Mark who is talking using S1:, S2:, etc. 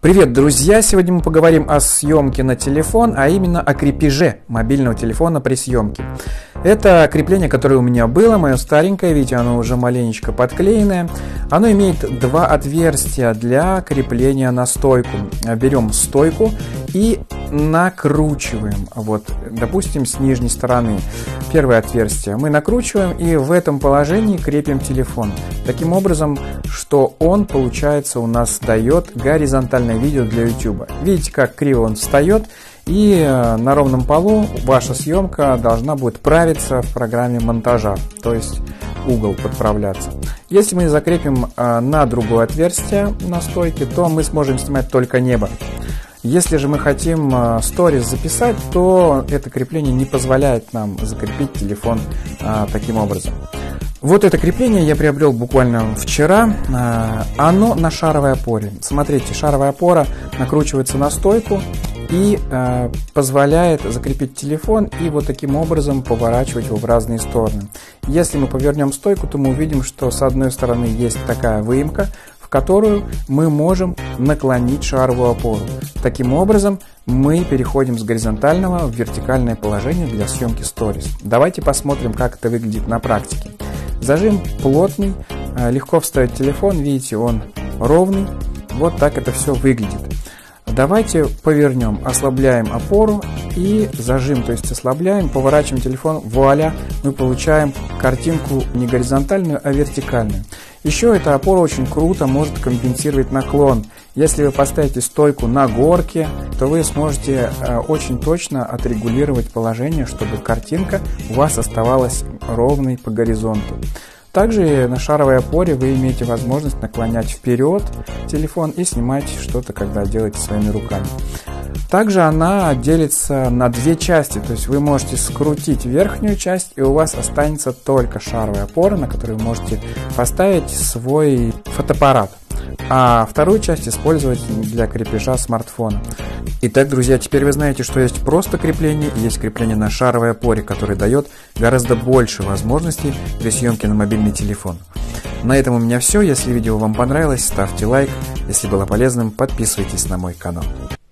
S1: Привет, друзья! Сегодня мы поговорим о съемке на телефон, а именно о крепеже мобильного телефона при съемке. Это крепление, которое у меня было, мое старенькое, видите, оно уже маленечко подклеенное. Оно имеет два отверстия для крепления на стойку. Берем стойку и накручиваем, вот, допустим, с нижней стороны. Первое отверстие мы накручиваем и в этом положении крепим телефон. Таким образом, что он, получается, у нас дает горизонтальное видео для YouTube. Видите, как криво он встает, и на ровном полу ваша съемка должна будет правиться в программе монтажа, то есть угол подправляться. Если мы закрепим на другое отверстие на стойке, то мы сможем снимать только небо. Если же мы хотим сторис записать, то это крепление не позволяет нам закрепить телефон таким образом. Вот это крепление я приобрел буквально вчера. Оно на шаровой опоре. Смотрите, шаровая опора накручивается на стойку и позволяет закрепить телефон и вот таким образом поворачивать его в разные стороны. Если мы повернем стойку, то мы увидим, что с одной стороны есть такая выемка, в которую мы можем наклонить шаровую опору. Таким образом мы переходим с горизонтального в вертикальное положение для съемки сторис. Давайте посмотрим, как это выглядит на практике. Зажим плотный, легко вставить телефон, видите, он ровный. Вот так это все выглядит. Давайте повернем, ослабляем опору и зажим, то есть ослабляем, поворачиваем телефон, вуаля, мы получаем картинку не горизонтальную, а вертикальную. Еще эта опора очень круто может компенсировать наклон. Если вы поставите стойку на горке, то вы сможете очень точно отрегулировать положение, чтобы картинка у вас оставалась ровной по горизонту. Также на шаровой опоре вы имеете возможность наклонять вперед телефон и снимать что-то, когда делаете своими руками. Также она делится на две части, то есть вы можете скрутить верхнюю часть, и у вас останется только шаровая опора, на которую вы можете поставить свой фотоаппарат, а вторую часть использовать для крепежа смартфона. Итак, друзья, теперь вы знаете, что есть просто крепление и есть крепление на шаровой опоре, которое дает гораздо больше возможностей при съемке на мобильный телефон. На этом у меня все. Если видео вам понравилось, ставьте лайк. Если было полезным, подписывайтесь на мой канал.